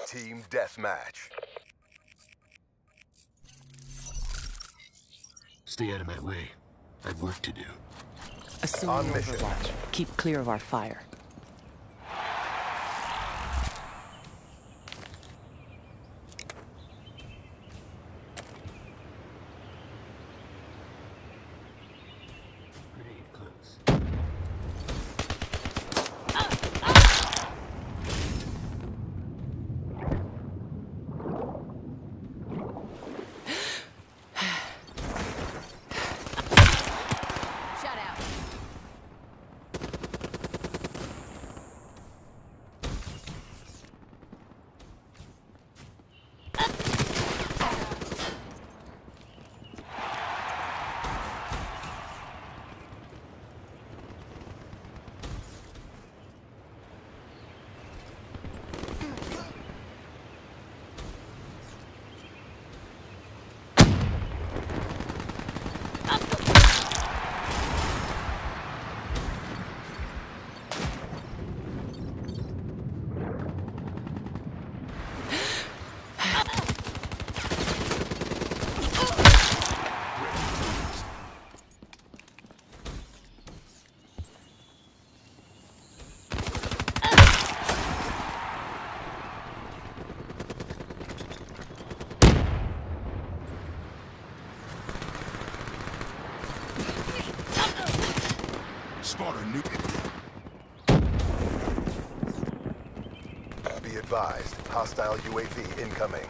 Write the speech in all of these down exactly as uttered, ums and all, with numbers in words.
Team Deathmatch. Stay out of my way. I've work to do. Assuming overwatch. Keep clear of our fire. Grenade close. Spot a new. Be advised, hostile U A V incoming.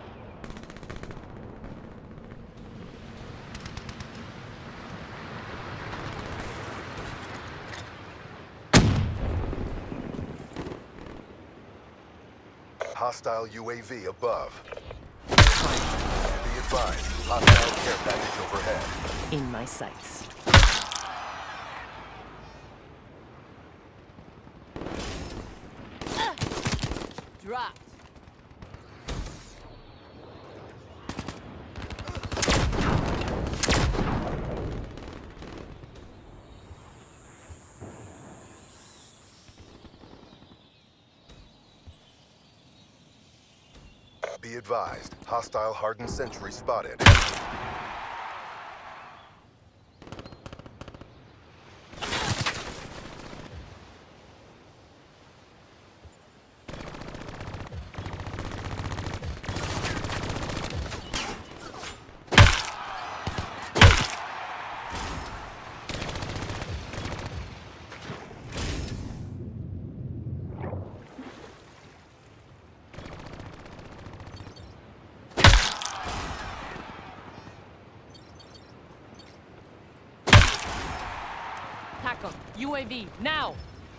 Hostile U A V above. Be advised, hostile care package overhead. In my sights. Dropped. Be advised, hostile hardened sentry spotted. Attack 'em. U A V, now!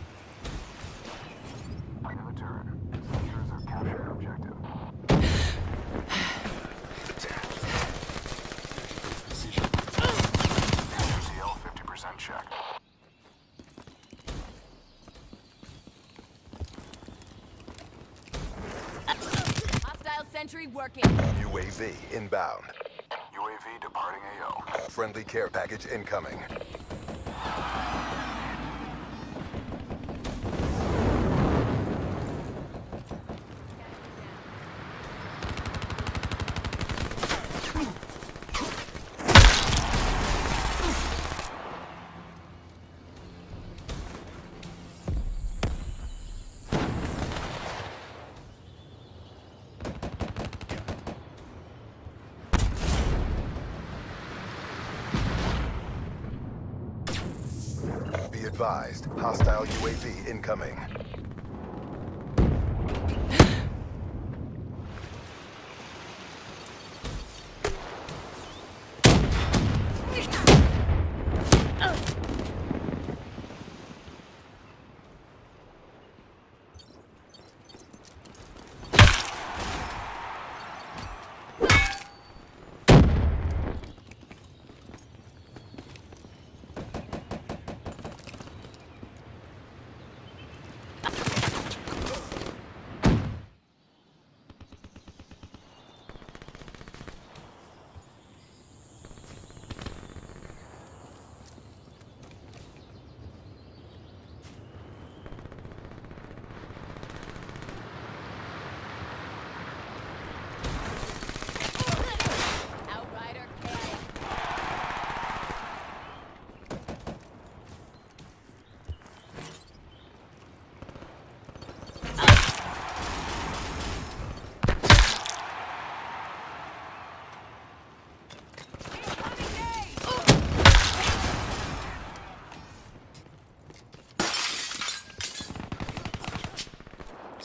Point of the turret. Soldiers have captured objective. Position. C L fifty percent check. Hostile sentry working. U A V inbound. U A V departing A O. Friendly care package incoming. Be advised, hostile U A V incoming.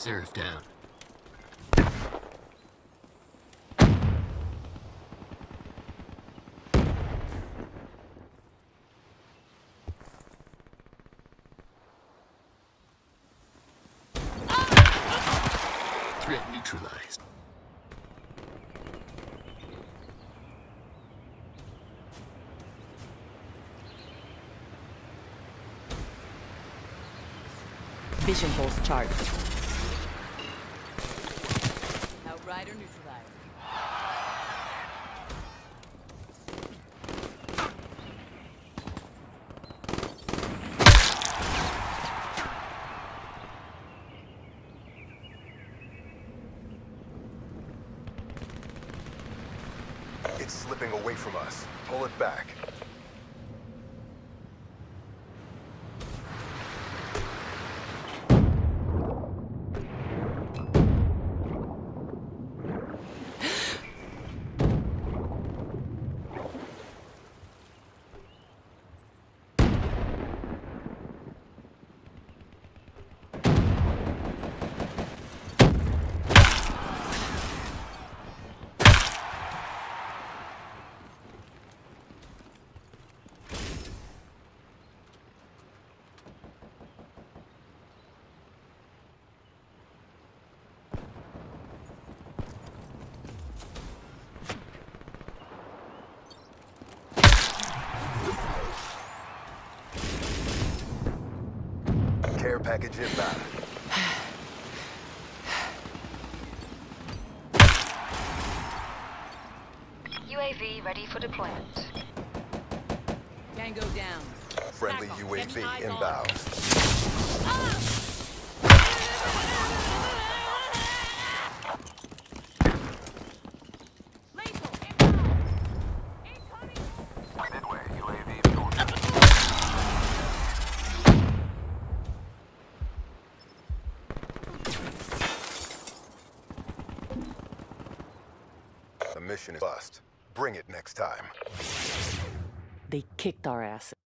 Seraph down. Threat neutralized. Vision pulse charged. Outrider neutralized. It's slipping away from us. Pull it back. Care package inbound. U A V ready for deployment. Tango down. Friendly Back off. U A Get V me eyes on. inbound. Lethal inbound. Incoming. Midway, U A V fuel. The mission is bust. Bring it next time. They kicked our ass.